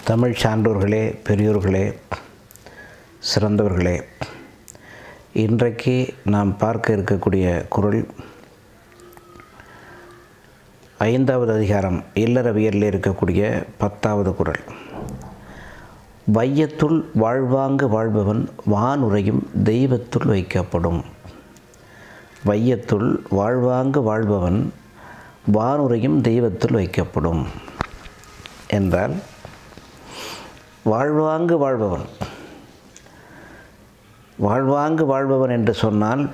தமிழ் சான்றோர்களே, பெரியோர்களே, சிறந்தவர்களே, இன்றைக்கு நாம் பார்க்க இருக்கக்கூடிய குறள் 5வது அதிகாரம் இல்லறவியலில் இருக்கக்கூடிய 10வது குறள். வையத்துள் வாழ்வாங்கு வாழ்பவன் வானுரையும் தெய்வத்துள் வைக்கப்படும். வையத்துள் வாழ்வாங்கு வாழ்பவன் வானுரையும் தெய்வத்துள் வைக்கப்படும் என்றால், வாழ்வாங்கு வாழ்பவன் வாழ்வாங்கு வாழ்பவன் என்று சொன்னால்,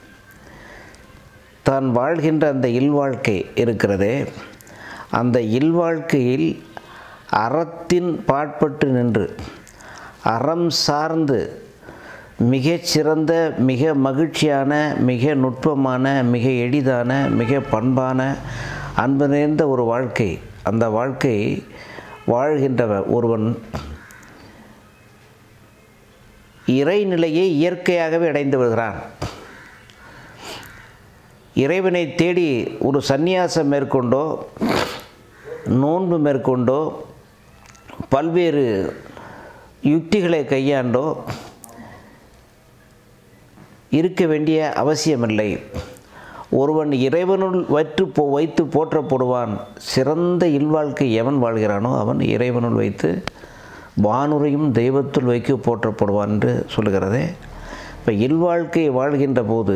தான் வாழ்கின்ற அந்த இல்வாழ்க்கை இருக்கிறதே, அந்த இல்வாழ்க்கையில் அறத்தின் பாற்பட்டு நின்று அறம் சார்ந்து மிகச்சிறந்த, மிக மகிழ்ச்சியான, மிக நுட்பமான, மிக எளிதான, மிக பண்பான, அன்பு நிறைந்த ஒரு வாழ்க்கை. அந்த வாழ்க்கை வாழ்கின்ற ஒருவன் இறைநிலையை இயற்கையாகவே அடைந்து வருகிறான். இறைவனை தேடி ஒரு சந்நியாசம் மேற்கொண்டோ, நோன்பு மேற்கொண்டோ, பல்வேறு யுக்திகளை கையாண்டோ இருக்க வேண்டிய அவசியமில்லை. ஒருவன் இறைவனுள் வைத்து போற்றப்படுவான். சிறந்த இல்வாழ்க்கை எவன் வாழ்கிறானோ அவன் இறைவனுள் வைத்து வானுரையும் தெய்வத்துள் வைக்க போற்றப்படுவான் என்று சொல்லுகிறதே. இப்போ இல்வாழ்க்கையை வாழ்கின்ற போது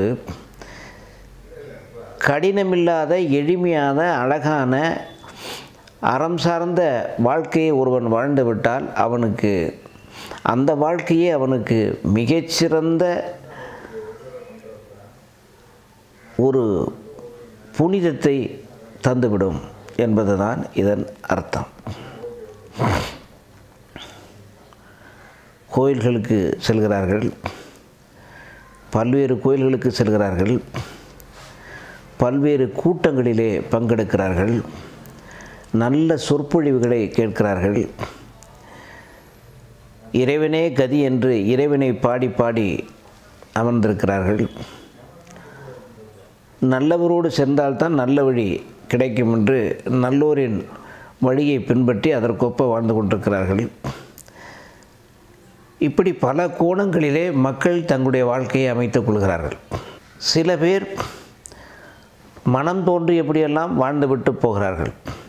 கடினமில்லாத, எளிமையான, அழகான, அறம் சார்ந்த வாழ்க்கையை ஒருவன் வாழ்ந்து விட்டால் அவனுக்கு அந்த வாழ்க்கையே அவனுக்கு மிகச்சிறந்த ஒரு புனிதத்தை தந்துவிடும் என்பதுதான் இதன் அர்த்தம். கோயில்களுக்கு செல்கிறார்கள், பல்வேறு கோயில்களுக்கு செல்கிறார்கள், பல்வேறு கூட்டங்களிலே பங்கெடுக்கிறார்கள், நல்ல சொற்பொழிவுகளை கேட்கிறார்கள், இறைவனே கதி என்று இறைவனை பாடி பாடி அமர்ந்திருக்கிறார்கள். நல்லவரோடு சென்றால்தான் நல்ல வழி கிடைக்கும் என்று நல்லோரின் வழியை பின்பற்றி அதற்கொப்ப வாழ்ந்து கொண்டிருக்கிறார்கள். இப்படி பல கோணங்களிலே மக்கள் தங்களுடைய வாழ்க்கையை அமைத்துக் கொள்கிறார்கள். சில பேர் மனம் தோன்றி எப்படியெல்லாம் வாழ்ந்துவிட்டு போகிறார்கள்.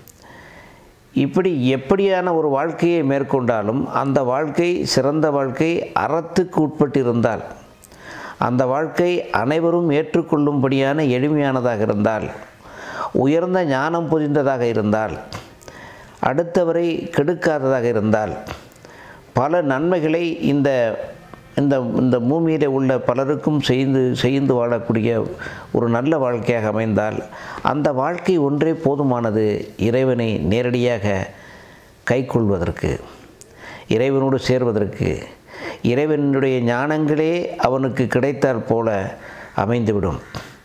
இப்படி எப்படியான ஒரு வாழ்க்கையை மேற்கொண்டாலும் அந்த வாழ்க்கை சிறந்த வாழ்க்கை, அறத்துக்கு உட்பட்டிருந்தால், அந்த வாழ்க்கை அனைவரும் ஏற்றுக்கொள்ளும்படியான எளிமையானதாக இருந்தால், உயர்ந்த ஞானம் பொதிந்ததாக இருந்தால், அடுத்தவரை கெடுக்காததாக இருந்தால், பல நன்மைகளை இந்த இந்த இந்த பூமியில் உள்ள பலருக்கும் செய்து வாழக்கூடிய ஒரு நல்ல வாழ்க்கையாக அமைந்தால், அந்த வாழ்க்கை ஒன்றே போதுமானது இறைவனை நேரடியாக கைக்கொள்வதற்கு, இறைவனோடு சேர்வதற்கு. இறைவனுடைய ஞானங்களே அவனுக்கு கிடைத்தால் போல அமைந்துவிடும்.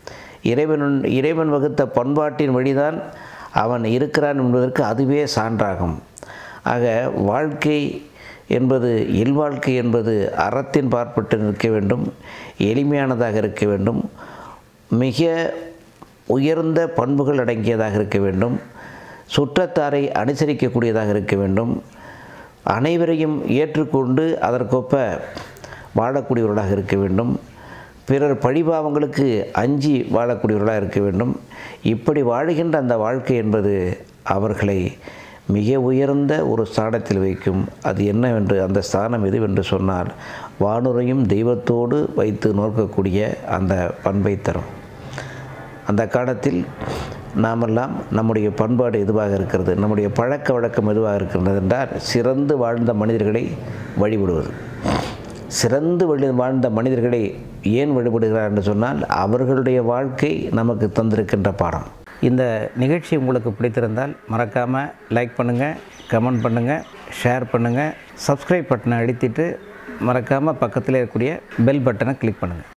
இறைவன் வகுத்த பண்பாட்டின் வழிதான் அவன் இருக்கிறான் என்பதற்கு அதுவே சான்றாகும். ஆக வாழ்க்கை என்பது, இல்வாழ்க்கை என்பது அறத்தின் பார்ப்பட்டு நிற்க வேண்டும், எளிமையானதாக இருக்க வேண்டும், மிக உயர்ந்த பண்புகள் அடங்கியதாக இருக்க வேண்டும், சுற்றத்தாரை அனுசரிக்கக்கூடியதாக இருக்க வேண்டும், அனைவரையும் ஏற்றுக்கொண்டு அதற்கொப்ப வாழக்கூடியவர்களாக இருக்க வேண்டும், பிறர் பழிபாவங்களுக்கு அஞ்சி வாழக்கூடியவர்களாக இருக்க வேண்டும். இப்படி வாழுகின்ற அந்த வாழ்க்கை என்பது அவர்களை மிக உயர்ந்த ஒரு ஸ்தானத்தில் வைக்கும். அது என்னவென்று, அந்த ஸ்தானம் எதுவென்று சொன்னால், வானுரையும் தெய்வத்தோடு வைத்து நோக்கக்கூடிய அந்த பண்பை தரும். அந்த காலத்தில் நாமெல்லாம் நம்முடைய பண்பாடு எதுவாக இருக்கிறது, நம்முடைய பழக்க வழக்கம் எதுவாக இருக்கிறது என்றால், சிறந்து வாழ்ந்த மனிதர்களை வழிபடுவது. சிறந்து வாழ்ந்த மனிதர்களை ஏன் வழிபடுகிறார் என்று சொன்னால், அவர்களுடைய வாழ்க்கை நமக்கு தந்திருக்கின்ற பாடம். இந்த நிகழ்ச்சி உங்களுக்கு பிடித்திருந்தால் மறக்காமல் லைக் பண்ணுங்கள், கமெண்ட் பண்ணுங்கள், ஷேர் பண்ணுங்கள், சப்ஸ்கிரைப் பட்டனை அழுத்திட்டு மறக்காமல் பக்கத்தில் இருக்கக்கூடிய பெல் பட்டனை கிளிக் பண்ணுங்கள்.